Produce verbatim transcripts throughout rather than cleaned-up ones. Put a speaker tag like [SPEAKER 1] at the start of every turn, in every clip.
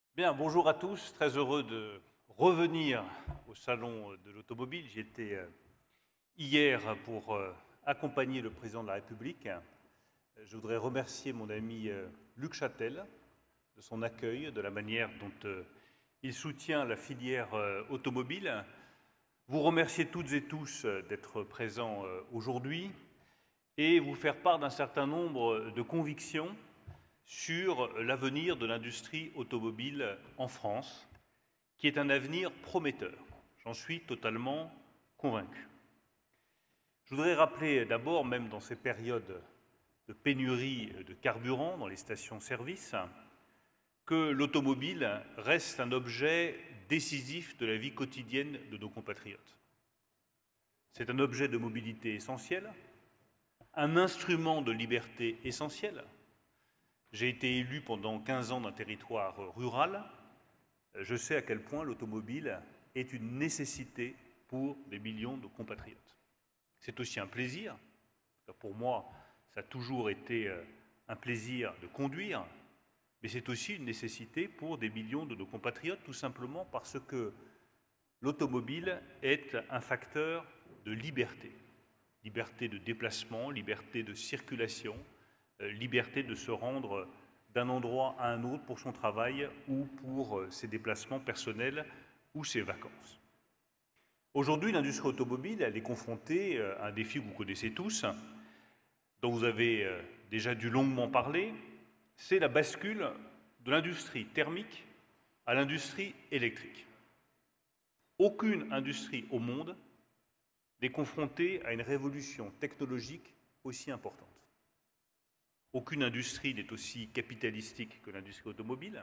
[SPEAKER 1] Bien, bonjour à tous, très heureux de revenir au Salon de l'Automobile. J'y étais euh, hier pour euh, accompagner le Président de la République. Je voudrais remercier mon ami euh, Luc Châtel de son accueil, de la manière dont euh, il soutient la filière euh, automobile. Vous remercier toutes et tous euh, d'être présents euh, aujourd'hui et vous faire part d'un certain nombre de convictions sur l'avenir de l'industrie automobile en France, qui est un avenir prometteur. J'en suis totalement convaincu. Je voudrais rappeler d'abord, même dans ces périodes de pénurie de carburant dans les stations-service, que l'automobile reste un objet décisif de la vie quotidienne de nos compatriotes. C'est un objet de mobilité essentiel, un instrument de liberté essentiel. J'ai été élu pendant quinze ans d'un territoire rural. Je sais à quel point l'automobile est une nécessité pour des millions de compatriotes. C'est aussi un plaisir. Pour moi, ça a toujours été un plaisir de conduire, mais c'est aussi une nécessité pour des millions de nos compatriotes, tout simplement parce que l'automobile est un facteur de liberté. Liberté de déplacement, liberté de circulation, liberté de se rendre d'un endroit à un autre pour son travail ou pour ses déplacements personnels ou ses vacances. Aujourd'hui, l'industrie automobile, elle est confrontée à un défi que vous connaissez tous, dont vous avez déjà dû longuement parler, c'est la bascule de l'industrie thermique à l'industrie électrique. Aucune industrie au monde n'est confrontée à une révolution technologique aussi importante. Aucune industrie n'est aussi capitalistique que l'industrie automobile,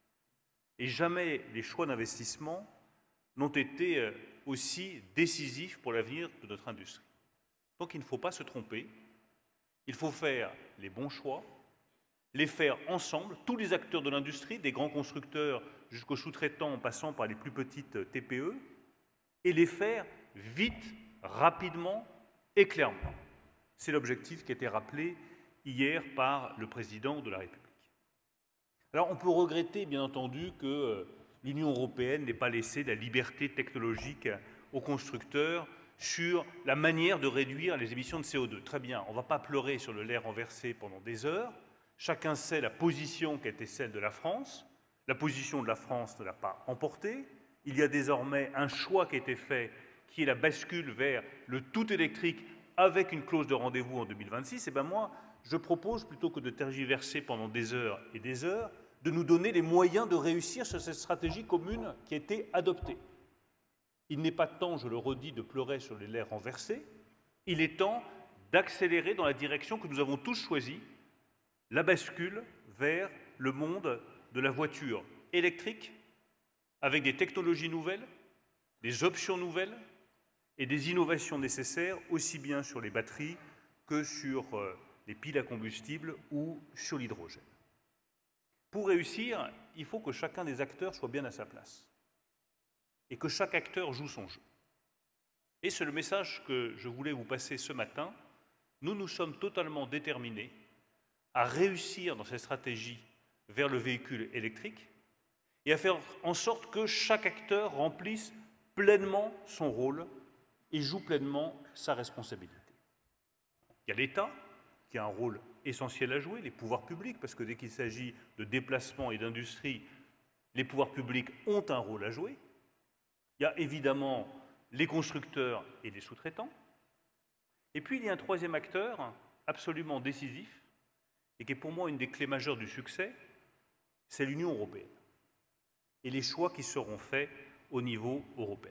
[SPEAKER 1] et jamais les choix d'investissement n'ont été aussi décisifs pour l'avenir de notre industrie. Donc il ne faut pas se tromper, il faut faire les bons choix, les faire ensemble, tous les acteurs de l'industrie, des grands constructeurs jusqu'aux sous-traitants en passant par les plus petites T P E, et les faire vite, rapidement et clairement. C'est l'objectif qui a été rappelé hier par le Président de la République. Alors on peut regretter, bien entendu, que l'Union européenne n'ait pas laissé la liberté technologique aux constructeurs sur la manière de réduire les émissions de C O deux. Très bien, on ne va pas pleurer sur le lait renversé pendant des heures. Chacun sait la position qui était celle de la France. La position de la France ne l'a pas emportée. Il y a désormais un choix qui a été fait, qui est la bascule vers le tout électrique avec une clause de rendez-vous en deux mille vingt-six. Et bien moi, je propose, plutôt que de tergiverser pendant des heures et des heures, de nous donner les moyens de réussir sur cette stratégie commune qui a été adoptée. Il n'est pas temps, je le redis, de pleurer sur les laits renversés. Il est temps d'accélérer dans la direction que nous avons tous choisie, la bascule vers le monde de la voiture électrique, avec des technologies nouvelles, des options nouvelles et des innovations nécessaires, aussi bien sur les batteries que sur les piles à combustible ou sur l'hydrogène. Pour réussir, il faut que chacun des acteurs soit bien à sa place et que chaque acteur joue son jeu. Et c'est le message que je voulais vous passer ce matin. Nous nous sommes totalement déterminés à réussir dans cette stratégie vers le véhicule électrique et à faire en sorte que chaque acteur remplisse pleinement son rôle et joue pleinement sa responsabilité. Il y a l'État, qui a un rôle essentiel à jouer, les pouvoirs publics, parce que dès qu'il s'agit de déplacement et d'industrie, les pouvoirs publics ont un rôle à jouer. Il y a évidemment les constructeurs et les sous-traitants. Et puis il y a un troisième acteur absolument décisif, et qui est pour moi une des clés majeures du succès, c'est l'Union européenne et les choix qui seront faits au niveau européen.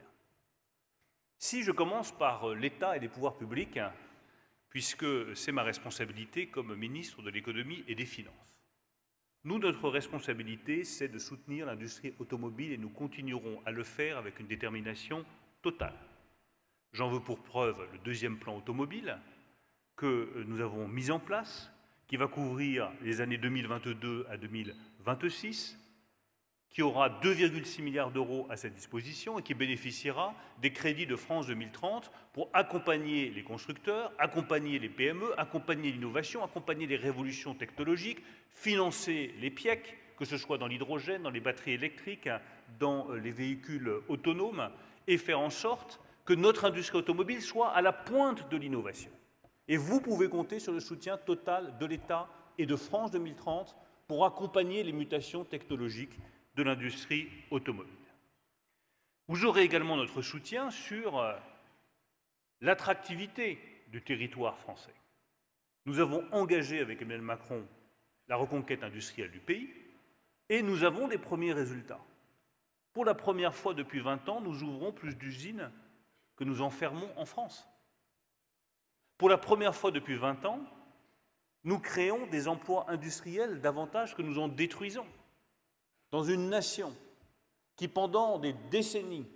[SPEAKER 1] Si je commence par l'État et les pouvoirs publics, puisque c'est ma responsabilité comme ministre de l'économie et des finances. Nous, notre responsabilité, c'est de soutenir l'industrie automobile et nous continuerons à le faire avec une détermination totale. J'en veux pour preuve le deuxième plan automobile que nous avons mis en place, qui va couvrir les années deux mille vingt-deux à deux mille vingt-six, qui aura deux virgule six milliards d'euros à sa disposition et qui bénéficiera des crédits de France deux mille trente pour accompagner les constructeurs, accompagner les P M E, accompagner l'innovation, accompagner les révolutions technologiques, financer les P I E C, que ce soit dans l'hydrogène, dans les batteries électriques, dans les véhicules autonomes, et faire en sorte que notre industrie automobile soit à la pointe de l'innovation. Et vous pouvez compter sur le soutien total de l'État et de France deux mille trente pour accompagner les mutations technologiques de l'industrie automobile. Vous aurez également notre soutien sur l'attractivité du territoire français. Nous avons engagé avec Emmanuel Macron la reconquête industrielle du pays et nous avons des premiers résultats. Pour la première fois depuis vingt ans, nous ouvrons plus d'usines que nous en fermons en France. Pour la première fois depuis vingt ans, nous créons des emplois industriels davantage que nous en détruisons. Dans une nation qui, pendant des décennies,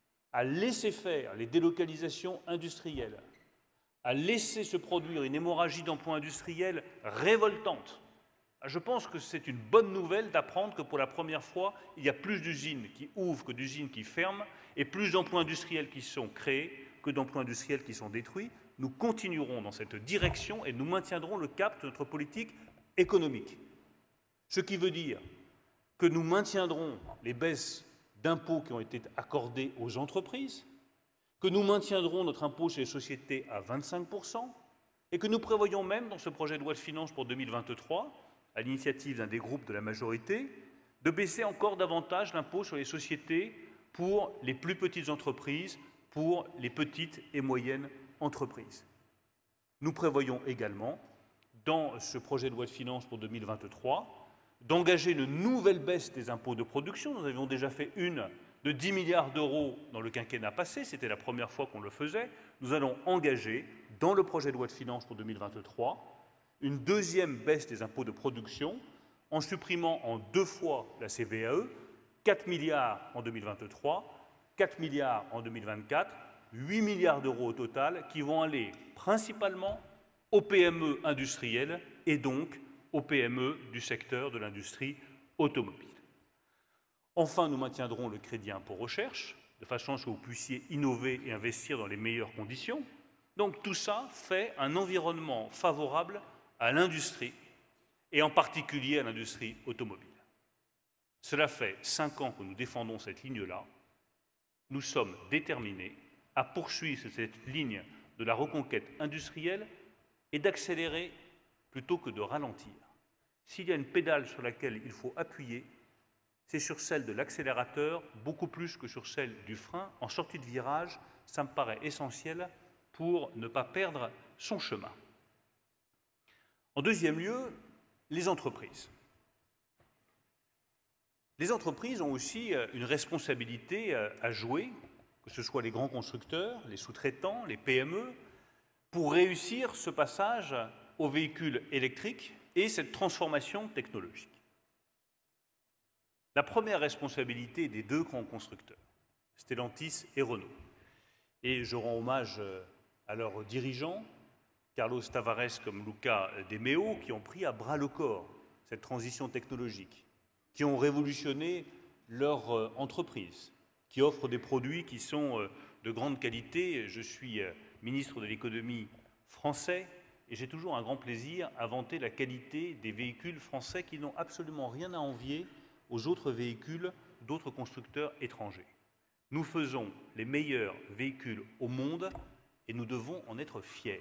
[SPEAKER 1] a laissé faire les délocalisations industrielles, a laissé se produire une hémorragie d'emplois industriels révoltante. Je pense que c'est une bonne nouvelle d'apprendre que pour la première fois, il y a plus d'usines qui ouvrent que d'usines qui ferment et plus d'emplois industriels qui sont créés que d'emplois industriels qui sont détruits. Nous continuerons dans cette direction et nous maintiendrons le cap de notre politique économique. Ce qui veut dire que nous maintiendrons les baisses d'impôts qui ont été accordées aux entreprises, que nous maintiendrons notre impôt sur les sociétés à vingt-cinq pour cent et que nous prévoyons même dans ce projet de loi de finances pour deux mille vingt-trois, à l'initiative d'un des groupes de la majorité, de baisser encore davantage l'impôt sur les sociétés pour les plus petites entreprises, pour les petites et moyennes entreprises. Nous prévoyons également, dans ce projet de loi de finances pour deux mille vingt-trois, d'engager une nouvelle baisse des impôts de production. Nous avions déjà fait une de dix milliards d'euros dans le quinquennat passé, c'était la première fois qu'on le faisait. Nous allons engager, dans le projet de loi de finances pour deux mille vingt-trois, une deuxième baisse des impôts de production en supprimant en deux fois la C V A E, quatre milliards en deux mille vingt-trois, quatre milliards en deux mille vingt-quatre, huit milliards d'euros au total qui vont aller principalement aux P M E industrielles et donc aux P M E du secteur de l'industrie automobile. Enfin, nous maintiendrons le crédit impôt recherche, de façon à ce que vous puissiez innover et investir dans les meilleures conditions. Donc tout ça fait un environnement favorable à l'industrie, et en particulier à l'industrie automobile. Cela fait cinq ans que nous défendons cette ligne-là. Nous sommes déterminés à poursuivre cette ligne de la reconquête industrielle et d'accélérer plutôt que de ralentir. S'il y a une pédale sur laquelle il faut appuyer, c'est sur celle de l'accélérateur, beaucoup plus que sur celle du frein. En sortie de virage, ça me paraît essentiel pour ne pas perdre son chemin. En deuxième lieu, les entreprises. Les entreprises ont aussi une responsabilité à jouer, que ce soit les grands constructeurs, les sous-traitants, les P M E, pour réussir ce passage aux véhicules électriques et cette transformation technologique. La première responsabilité des deux grands constructeurs, Stellantis et Renault. Et je rends hommage à leurs dirigeants, Carlos Tavares comme Luca De Meo, qui ont pris à bras le corps cette transition technologique, qui ont révolutionné leur entreprise, qui offrent des produits qui sont de grande qualité. Je suis ministre de l'économie français et j'ai toujours un grand plaisir à vanter la qualité des véhicules français qui n'ont absolument rien à envier aux autres véhicules d'autres constructeurs étrangers. Nous faisons les meilleurs véhicules au monde et nous devons en être fiers.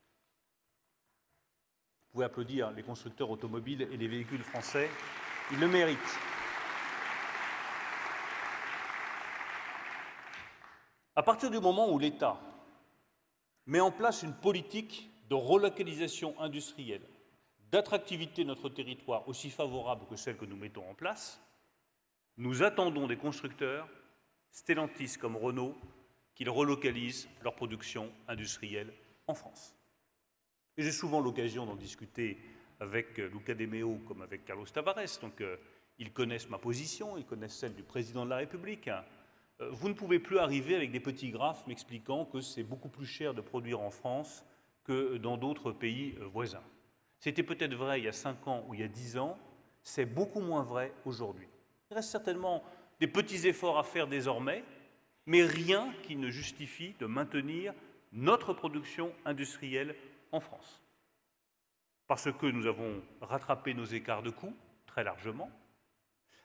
[SPEAKER 1] Vous pouvez applaudir les constructeurs automobiles et les véhicules français, ils le méritent. À partir du moment où l'État met en place une politique de relocalisation industrielle, d'attractivité de notre territoire aussi favorable que celle que nous mettons en place, nous attendons des constructeurs, Stellantis comme Renault, qu'ils relocalisent leur production industrielle en France. Et j'ai souvent l'occasion d'en discuter avec Luca De Meo comme avec Carlos Tavares, donc euh, ils connaissent ma position, ils connaissent celle du président de la République. Euh, vous ne pouvez plus arriver avec des petits graphes m'expliquant que c'est beaucoup plus cher de produire en France que dans d'autres pays euh, voisins. C'était peut-être vrai il y a cinq ans ou il y a dix ans, c'est beaucoup moins vrai aujourd'hui. Il reste certainement des petits efforts à faire désormais, mais rien qui ne justifie de maintenir notre production industrielle en France. Parce que nous avons rattrapé nos écarts de coûts très largement,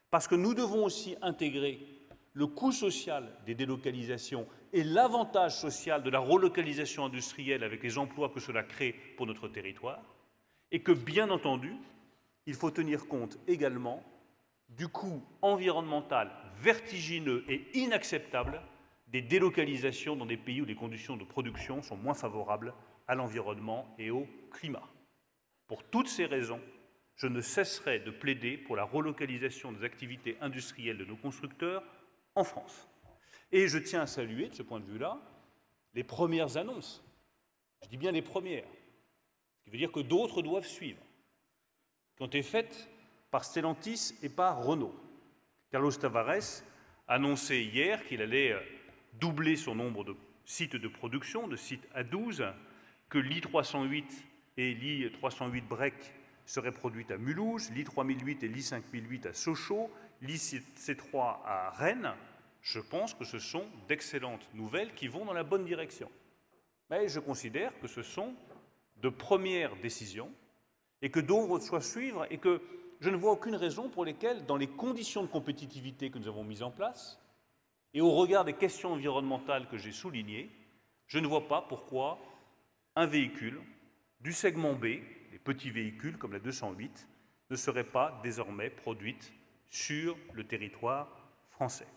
[SPEAKER 1] Parce que nous devons aussi intégrer le coût social des délocalisations et l'avantage social de la relocalisation industrielle avec les emplois que cela crée pour notre territoire, et que, bien entendu, il faut tenir compte également du coût environnemental vertigineux et inacceptable des délocalisations dans des pays où les conditions de production sont moins favorables à l'environnement et au climat. Pour toutes ces raisons, je ne cesserai de plaider pour la relocalisation des activités industrielles de nos constructeurs en France. Et je tiens à saluer, de ce point de vue-là, les premières annonces. Je dis bien les premières, ce qui veut dire que d'autres doivent suivre, qui ont été faites par Stellantis et par Renault. Carlos Tavares a annoncé hier qu'il allait doubler son nombre de sites de production, de sites à douze, que l'I trois cent huit et l'I trois cent huit Break seraient produites à Mulhouse, l'I trois mille huit et l'I cinq mille huit à Sochaux, l'I C trois à Rennes. Je pense que ce sont d'excellentes nouvelles qui vont dans la bonne direction. Mais je considère que ce sont de premières décisions et que d'autres doivent suivre et que je ne vois aucune raison pour lesquelles, dans les conditions de compétitivité que nous avons mises en place et au regard des questions environnementales que j'ai soulignées, je ne vois pas pourquoi un véhicule du segment B, les petits véhicules comme la deux cent huit, ne serait pas désormais produite sur le territoire français.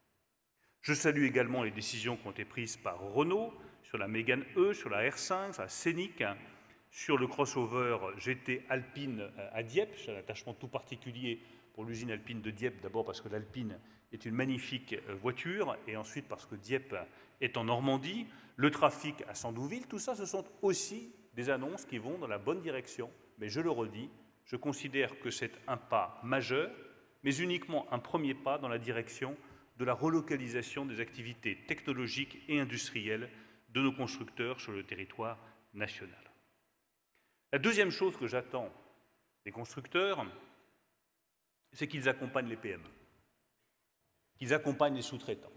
[SPEAKER 1] Je salue également les décisions qui ont été prises par Renault sur la Mégane E, sur la R cinq, sur la Scénic, sur le crossover G T Alpine à Dieppe. J'ai un attachement tout particulier pour l'usine Alpine de Dieppe, d'abord parce que l'Alpine est une magnifique voiture, et ensuite parce que Dieppe est en Normandie. Le trafic à Sandouville, tout ça, ce sont aussi des annonces qui vont dans la bonne direction. Mais je le redis, je considère que c'est un pas majeur, mais uniquement un premier pas dans la direction de la relocalisation des activités technologiques et industrielles de nos constructeurs sur le territoire national. La deuxième chose que j'attends des constructeurs, c'est qu'ils accompagnent les P M E, qu'ils accompagnent les sous-traitants.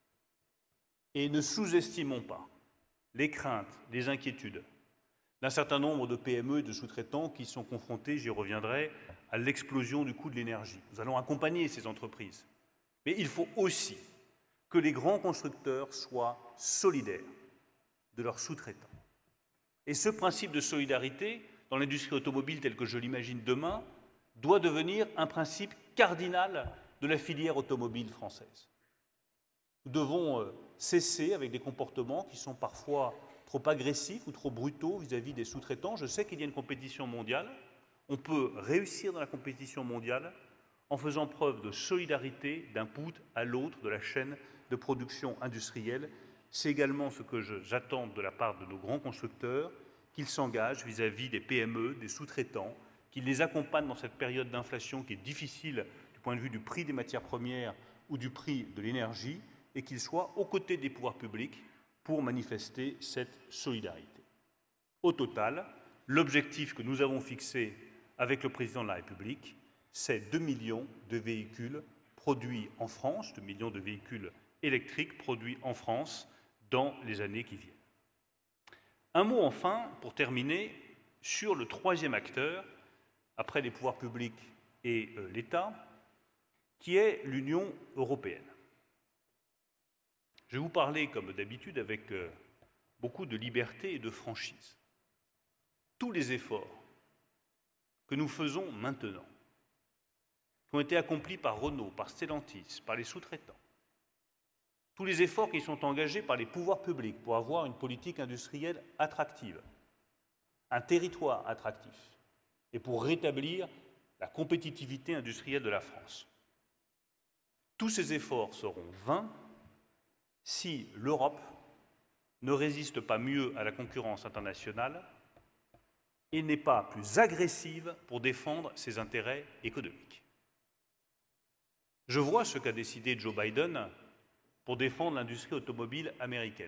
[SPEAKER 1] Et ne sous-estimons pas les craintes, les inquiétudes d'un certain nombre de P M E et de sous-traitants qui sont confrontés, j'y reviendrai, à l'explosion du coût de l'énergie. Nous allons accompagner ces entreprises. Mais il faut aussi que les grands constructeurs soient solidaires de leurs sous-traitants. Et ce principe de solidarité, dans l'industrie automobile telle que je l'imagine demain, doit devenir un principe cardinal de la filière automobile française. Nous devons cesser avec des comportements qui sont parfois trop agressifs ou trop brutaux vis-à-vis des sous-traitants. Je sais qu'il y a une compétition mondiale. On peut réussir dans la compétition mondiale en faisant preuve de solidarité d'un bout à l'autre de la chaîne de production industrielle. C'est également ce que j'attends de la part de nos grands constructeurs, qu'ils s'engagent vis-à-vis des P M E, des sous-traitants, qu'ils les accompagnent dans cette période d'inflation qui est difficile du point de vue du prix des matières premières ou du prix de l'énergie, et qu'ils soient aux côtés des pouvoirs publics pour manifester cette solidarité. Au total, l'objectif que nous avons fixé avec le président de la République, c'est deux millions de véhicules produits en France, deux millions de véhicules électriques produits en France dans les années qui viennent. Un mot enfin, pour terminer, sur le troisième acteur, après les pouvoirs publics et euh, l'État, qui est l'Union européenne. Je vais vous parler, comme d'habitude, avec euh, beaucoup de liberté et de franchise. Tous les efforts que nous faisons maintenant, qui ont été accomplis par Renault, par Stellantis, par les sous-traitants, tous les efforts qui sont engagés par les pouvoirs publics pour avoir une politique industrielle attractive, un territoire attractif, et pour rétablir la compétitivité industrielle de la France. Tous ces efforts seront vains si l'Europe ne résiste pas mieux à la concurrence internationale et n'est pas plus agressive pour défendre ses intérêts économiques. Je vois ce qu'a décidé Joe Biden pour défendre l'industrie automobile américaine.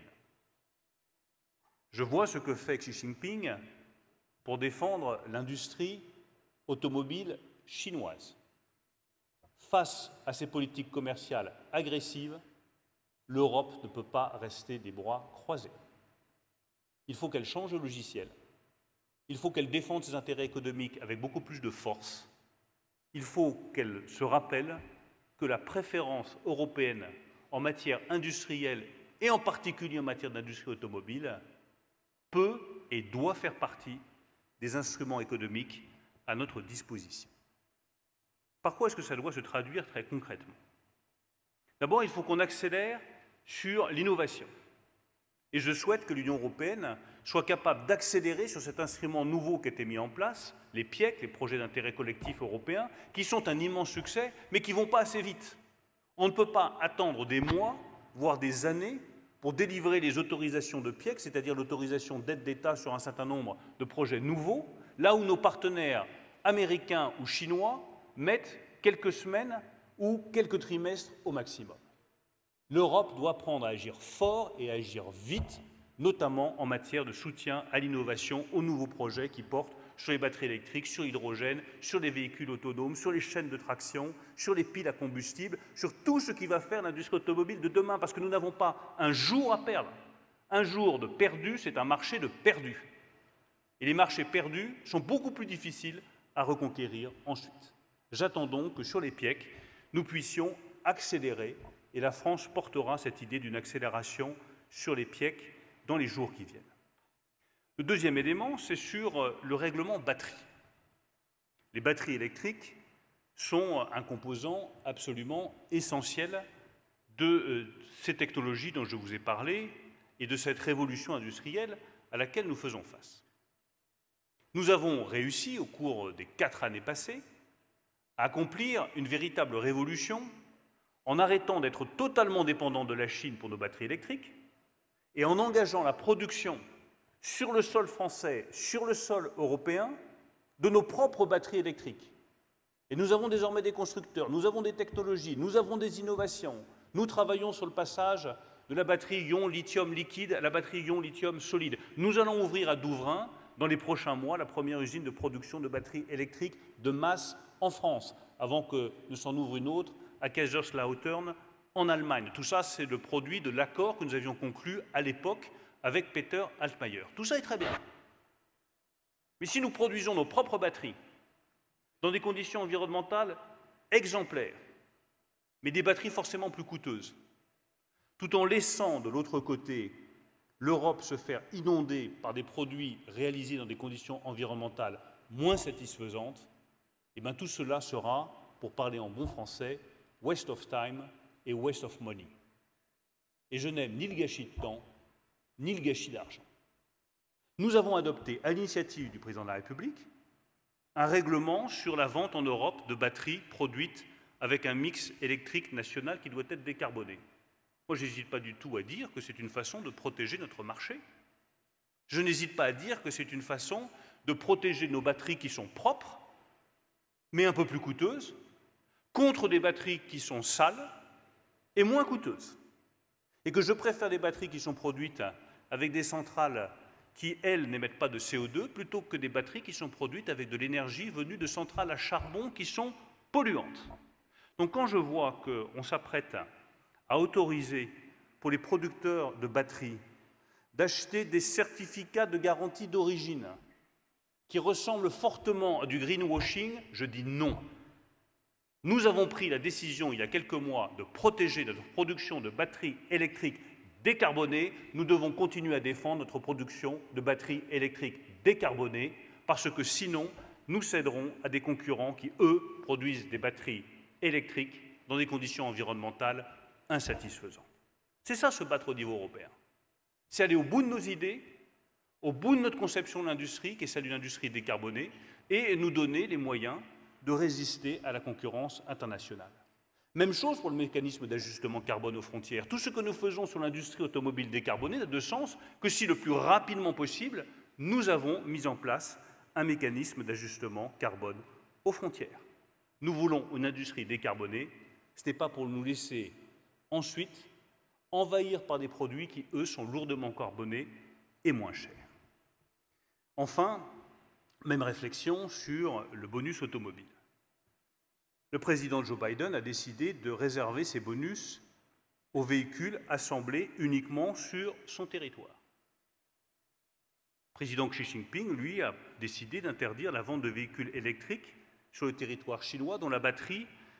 [SPEAKER 1] Je vois ce que fait Xi Jinping pour défendre l'industrie automobile chinoise. Face à ces politiques commerciales agressives, l'Europe ne peut pas rester des bras croisés. Il faut qu'elle change de logiciel. Il faut qu'elle défende ses intérêts économiques avec beaucoup plus de force. Il faut qu'elle se rappelle que la préférence européenne en matière industrielle et en particulier en matière d'industrie automobile peut et doit faire partie des instruments économiques à notre disposition. Par quoi est-ce que ça doit se traduire très concrètement? D'abord, il faut qu'on accélère sur l'innovation. Et je souhaite que l'Union européenne soit capable d'accélérer sur cet instrument nouveau qui a été mis en place, les P I E C, les projets d'intérêt collectif européens, qui sont un immense succès, mais qui ne vont pas assez vite. On ne peut pas attendre des mois, voire des années, pour délivrer les autorisations de P I E C, c'est-à-dire l'autorisation d'aide d'État sur un certain nombre de projets nouveaux, là où nos partenaires américains ou chinois mettent quelques semaines ou quelques trimestres au maximum. L'Europe doit apprendre à agir fort et à agir vite, notamment en matière de soutien à l'innovation, aux nouveaux projets qui portent sur les batteries électriques, sur l'hydrogène, sur les véhicules autonomes, sur les chaînes de traction, sur les piles à combustible, sur tout ce qui va faire l'industrie automobile de demain, parce que nous n'avons pas un jour à perdre. Un jour de perdu, c'est un marché de perdu. Et les marchés perdus sont beaucoup plus difficiles à reconquérir ensuite. J'attends donc que sur les P I E C, nous puissions accélérer, et la France portera cette idée d'une accélération sur les P I E C dans les jours qui viennent. Le deuxième élément, c'est sur le règlement batterie. Les batteries électriques sont un composant absolument essentiel de euh, ces technologies dont je vous ai parlé et de cette révolution industrielle à laquelle nous faisons face. Nous avons réussi, au cours des quatre années passées, à accomplir une véritable révolution en arrêtant d'être totalement dépendants de la Chine pour nos batteries électriques et en engageant la production sur le sol français, sur le sol européen, de nos propres batteries électriques. Et nous avons désormais des constructeurs, nous avons des technologies, nous avons des innovations. Nous travaillons sur le passage de la batterie ion lithium liquide à la batterie ion lithium solide. Nous allons ouvrir à Douvrin, dans les prochains mois, la première usine de production de batteries électriques de masse en France, avant que ne s'en ouvre une autre à Kaiserslautern, en Allemagne. Tout ça, c'est le produit de l'accord que nous avions conclu à l'époque avec Peter Altmaier. Tout ça est très bien. Mais si nous produisons nos propres batteries dans des conditions environnementales exemplaires, mais des batteries forcément plus coûteuses, tout en laissant de l'autre côté l'Europe se faire inonder par des produits réalisés dans des conditions environnementales moins satisfaisantes, et bien tout cela sera, pour parler en bon français, waste of time et waste of money. Et je n'aime ni le gâchis de temps, ni le gâchis d'argent. Nous avons adopté, à l'initiative du Président de la République, un règlement sur la vente en Europe de batteries produites avec un mix électrique national qui doit être décarboné. Moi, je n'hésite pas du tout à dire que c'est une façon de protéger notre marché. Je n'hésite pas à dire que c'est une façon de protéger nos batteries qui sont propres, mais un peu plus coûteuses, contre des batteries qui sont sales et moins coûteuses. Et que je préfère des batteries qui sont produites avec des centrales qui, elles, n'émettent pas de C O deux, plutôt que des batteries qui sont produites avec de l'énergie venue de centrales à charbon qui sont polluantes. Donc quand je vois qu'on s'apprête à autoriser pour les producteurs de batteries d'acheter des certificats de garantie d'origine qui ressemblent fortement à du greenwashing, je dis non. Nous avons pris la décision, il y a quelques mois, de protéger notre production de batteries électriques décarbonées. Nous devons continuer à défendre notre production de batteries électriques décarbonées, parce que sinon, nous céderons à des concurrents qui, eux, produisent des batteries électriques dans des conditions environnementales insatisfaisantes. C'est ça, se battre au niveau européen. C'est aller au bout de nos idées, au bout de notre conception de l'industrie, qui est celle d'une industrie décarbonée, et nous donner les moyens de résister à la concurrence internationale. Même chose pour le mécanisme d'ajustement carbone aux frontières. Tout ce que nous faisons sur l'industrie automobile décarbonée n'a de sens que si le plus rapidement possible, nous avons mis en place un mécanisme d'ajustement carbone aux frontières. Nous voulons une industrie décarbonée, ce n'est pas pour nous laisser ensuite envahir par des produits qui, eux, sont lourdement carbonés et moins chers. Enfin, même réflexion sur le bonus automobile. Le président Joe Biden a décidé de réserver ces bonus aux véhicules assemblés uniquement sur son territoire. Le président Xi Jinping, lui, a décidé d'interdire la vente de véhicules électriques sur le territoire chinois dont la batterie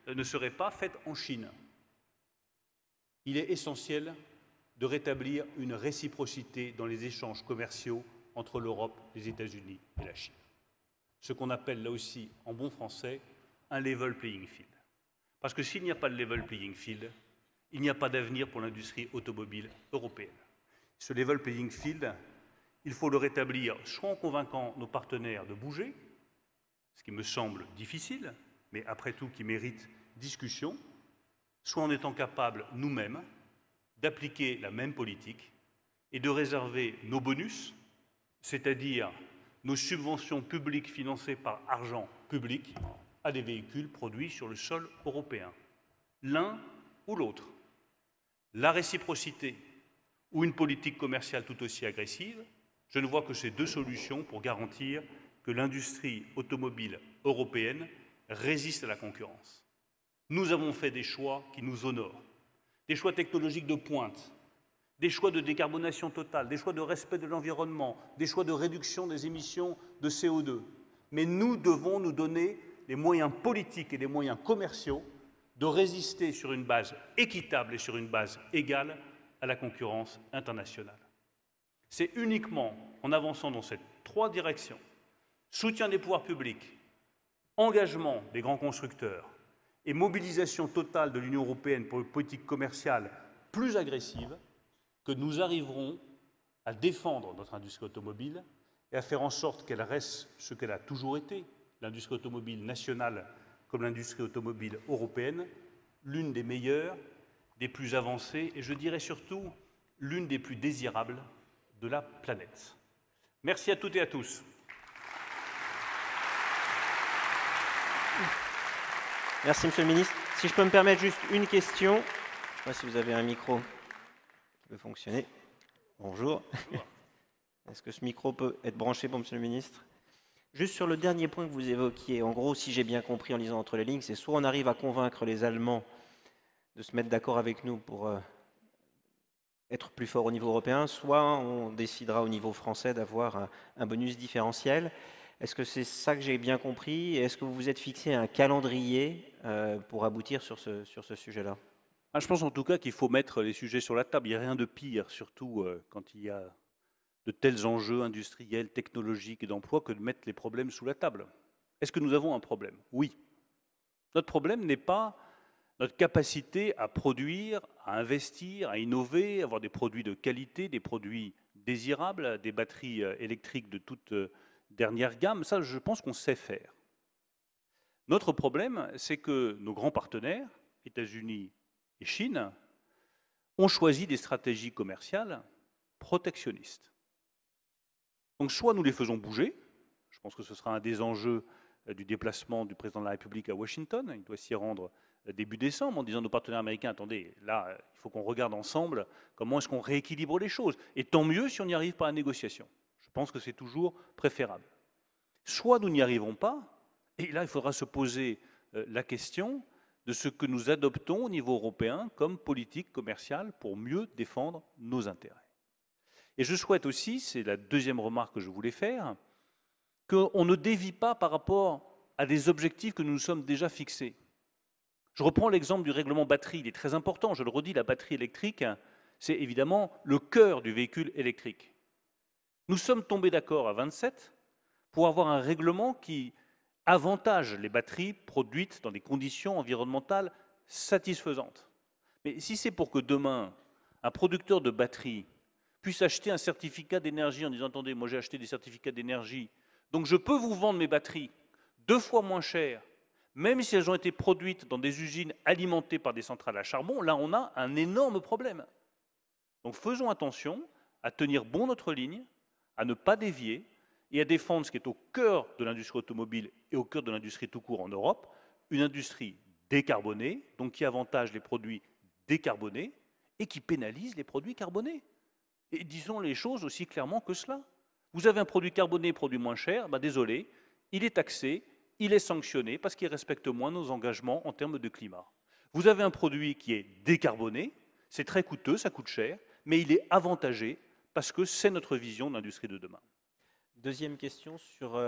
[SPEAKER 1] ne serait pas faite en Chine. Il est essentiel de rétablir une réciprocité dans les échanges commerciaux entre l'Europe, les États-Unis et la Chine. Ce qu'on appelle là aussi, en bon français, un level playing field. Parce que s'il n'y a pas de level playing field, il n'y a pas d'avenir pour l'industrie automobile européenne. Ce level playing field, il faut le rétablir soit en convainquant nos partenaires de bouger, ce qui me semble difficile, mais après tout qui mérite discussion, soit en étant capable nous-mêmes d'appliquer la même politique et de réserver nos bonus, c'est-à-dire nos subventions publiques financées par argent public, à des véhicules produits sur le sol européen. L'un ou l'autre. La réciprocité ou une politique commerciale tout aussi agressive, je ne vois que ces deux solutions pour garantir que l'industrie automobile européenne résiste à la concurrence. Nous avons fait des choix qui nous honorent, des choix technologiques de pointe, des choix de décarbonation totale, des choix de respect de l'environnement, des choix de réduction des émissions de C O deux. Mais nous devons nous donner les moyens politiques et les moyens commerciaux de résister sur une base équitable et sur une base égale à la concurrence internationale. C'est uniquement en avançant dans ces trois directions, soutien des pouvoirs publics, engagement des grands constructeurs et mobilisation totale de l'Union européenne pour une politique commerciale plus agressive, que nous arriverons à défendre notre industrie automobile et à faire en sorte qu'elle reste ce qu'elle a toujours été, l'industrie automobile nationale comme l'industrie automobile européenne, l'une des meilleures, des plus avancées et je dirais surtout l'une des plus désirables de la planète. Merci à toutes et à tous.
[SPEAKER 2] Merci, Monsieur le Ministre. Si je peux me permettre juste une question, je ne sais pas si vous avez un micro qui peut fonctionner. Bonjour. Est-ce que ce micro peut être branché pour Monsieur le Ministre? Juste sur le dernier point que vous évoquiez, en gros, si j'ai bien compris en lisant entre les lignes, c'est soit on arrive à convaincre les Allemands de se mettre d'accord avec nous pour euh, être plus fort au niveau européen, soit on décidera au niveau français d'avoir un, un bonus différentiel. Est-ce que c'est ça que j'ai bien compris? Est-ce que vous vous êtes fixé un calendrier euh, pour aboutir sur ce, sur ce sujet-là?
[SPEAKER 1] Ah, je pense en tout cas qu'il faut mettre les sujets sur la table. Il n'y a rien de pire, surtout euh, quand il y a de tels enjeux industriels, technologiques et d'emploi, que de mettre les problèmes sous la table. Est-ce que nous avons un problème? Oui. Notre problème n'est pas notre capacité à produire, à investir, à innover, à avoir des produits de qualité, des produits désirables, des batteries électriques de toute dernière gamme. Ça, je pense qu'on sait faire. Notre problème, c'est que nos grands partenaires, États-Unis et Chine, ont choisi des stratégies commerciales protectionnistes. Donc soit nous les faisons bouger, je pense que ce sera un des enjeux du déplacement du président de la République à Washington, il doit s'y rendre début décembre, en disant à nos partenaires américains, attendez, là, il faut qu'on regarde ensemble comment est-ce qu'on rééquilibre les choses. Et tant mieux si on y arrive par la négociation. Je pense que c'est toujours préférable. Soit nous n'y arriverons pas, et là, il faudra se poser la question de ce que nous adoptons au niveau européen comme politique commerciale pour mieux défendre nos intérêts. Et je souhaite aussi, c'est la deuxième remarque que je voulais faire, qu'on ne dévie pas par rapport à des objectifs que nous nous sommes déjà fixés. Je reprends l'exemple du règlement batterie, il est très important, je le redis, la batterie électrique, c'est évidemment le cœur du véhicule électrique. Nous sommes tombés d'accord à vingt-sept pour avoir un règlement qui avantage les batteries produites dans des conditions environnementales satisfaisantes. Mais si c'est pour que demain, un producteur de batteries puisse acheter un certificat d'énergie en disant « Attendez, moi j'ai acheté des certificats d'énergie, donc je peux vous vendre mes batteries deux fois moins cher, même si elles ont été produites dans des usines alimentées par des centrales à charbon », là on a un énorme problème. Donc faisons attention à tenir bon notre ligne, à ne pas dévier et à défendre ce qui est au cœur de l'industrie automobile et au cœur de l'industrie tout court en Europe, une industrie décarbonée, donc qui avantage les produits décarbonés et qui pénalise les produits carbonés. Et disons les choses aussi clairement que cela. Vous avez un produit carboné, produit moins cher, ben désolé, il est taxé, il est sanctionné parce qu'il respecte moins nos engagements en termes de climat. Vous avez un produit qui est décarboné, c'est très coûteux, ça coûte cher, mais il est avantagé parce que c'est notre vision de l'industrie de demain.
[SPEAKER 2] Deuxième question sur euh,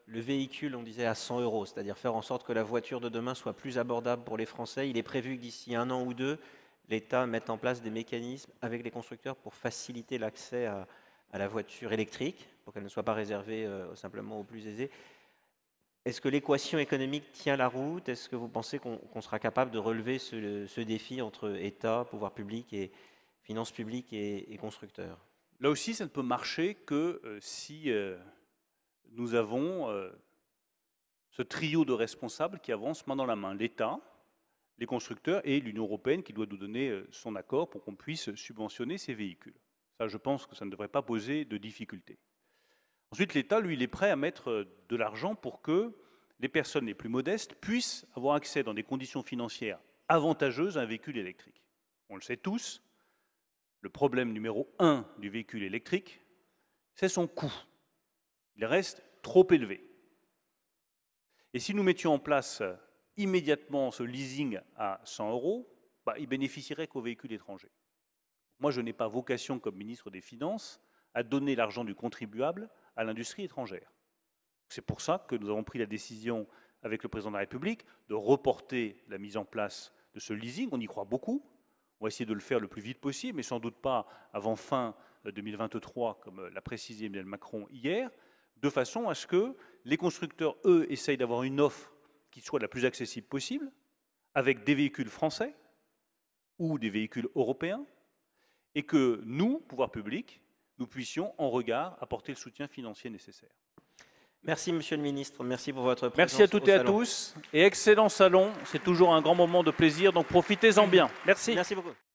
[SPEAKER 2] le véhicule, on disait, à cent euros, c'est-à-dire faire en sorte que la voiture de demain soit plus abordable pour les Français. Il est prévu que d'ici un an ou deux, l'État mette en place des mécanismes avec les constructeurs pour faciliter l'accès à, à la voiture électrique, pour qu'elle ne soit pas réservée euh, simplement aux plus aisés. Est-ce que l'équation économique tient la route? Est-ce que vous pensez qu'on qu'on sera capable de relever ce, ce défi entre État, pouvoir public et finances publiques et, et constructeurs?
[SPEAKER 1] Là aussi, ça ne peut marcher que euh, si euh, nous avons euh, ce trio de responsables qui avance main dans la main. L'État, les constructeurs et l'Union européenne qui doit nous donner euh, son accord pour qu'on puisse subventionner ces véhicules. Ça, je pense que ça ne devrait pas poser de difficultés. Ensuite, l'État, lui, il est prêt à mettre de l'argent pour que les personnes les plus modestes puissent avoir accès dans des conditions financières avantageuses à un véhicule électrique. On le sait tous, le problème numéro un du véhicule électrique, c'est son coût. Il reste trop élevé. Et si nous mettions en place immédiatement ce leasing à cent euros, bah, il bénéficierait qu'aux véhicules étrangers. Moi, je n'ai pas vocation, comme ministre des Finances, à donner l'argent du contribuable à l'industrie étrangère. C'est pour ça que nous avons pris la décision, avec le président de la République, de reporter la mise en place de ce leasing. On y croit beaucoup. On va essayer de le faire le plus vite possible, mais sans doute pas avant fin deux mille vingt-trois, comme l'a précisé Emmanuel Macron hier, de façon à ce que les constructeurs, eux, essayent d'avoir une offre qui soit la plus accessible possible, avec des véhicules français ou des véhicules européens, et que nous, pouvoir public, nous puissions, en regard, apporter le soutien financier nécessaire.
[SPEAKER 2] Merci, Monsieur le Ministre. Merci pour votre présence.
[SPEAKER 1] Merci à toutes et à tous. Et excellent salon. C'est toujours un grand moment de plaisir, donc profitez-en bien. Merci.
[SPEAKER 2] Merci beaucoup.